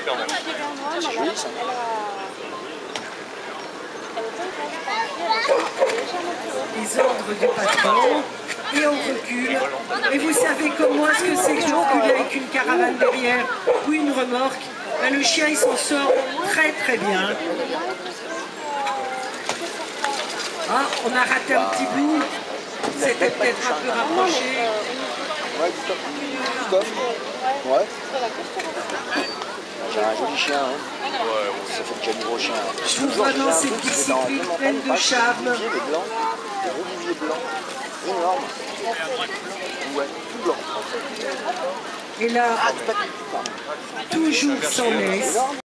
clairement. C'est joli ça. Les ordres du patron, et on recule. Et vous savez comme moi ce que c'est que je recule avec une caravane derrière ou une remorque. Ben, le chien il s'en sort très très bien. Ah, on a raté un petit bout. C'était peut-être un peu rapproché. Ouais, du coffre. Ouais. J'ai un joli chien. Hein. Ça fait déjà du gros chien. Je vous vois dans cette discipline pleine de charme. Des oliviers blancs. Énorme. Ouais, tout blanc. Et là, toujours sans laisse.